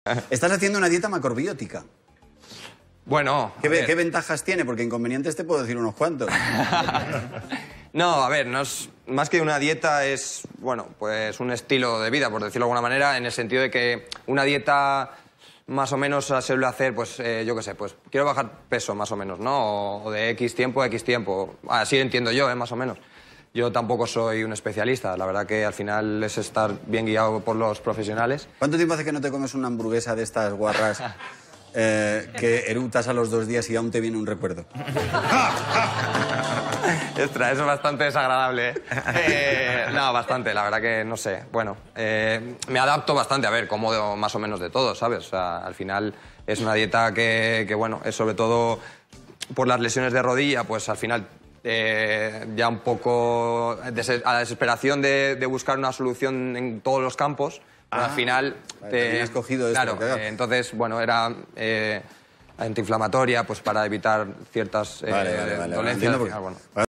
Estás haciendo una dieta macrobiótica. Bueno... ¿Qué ventajas tiene? Porque inconvenientes te puedo decir unos cuantos. No, a ver, no es, más que una dieta es, bueno, pues un estilo de vida, por decirlo de alguna manera, en el sentido de que una dieta más o menos se suele hacer, pues, yo qué sé, pues quiero bajar peso más o menos, ¿no? O de X tiempo a X tiempo. Así entiendo yo, más o menos. Yo tampoco soy un especialista, la verdad que al final es estar bien guiado por los profesionales. ¿Cuánto tiempo hace que no te comes una hamburguesa de estas guarras que eructas a los 2 días y aún te viene un recuerdo? Ostras, eso es bastante desagradable, ¿eh? No, bastante, la verdad que no sé. Bueno, me adapto bastante, a ver, como más o menos de todo, ¿sabes? O sea, al final es una dieta que bueno, es sobre todo por las lesiones de rodilla, pues al final ya un poco a la desesperación de buscar una solución en todos los campos, pero al final... Te has cogido esto. Claro, entonces, bueno, era... antiinflamatoria, pues para evitar ciertas dolencias. Entiendo, Al final, bueno.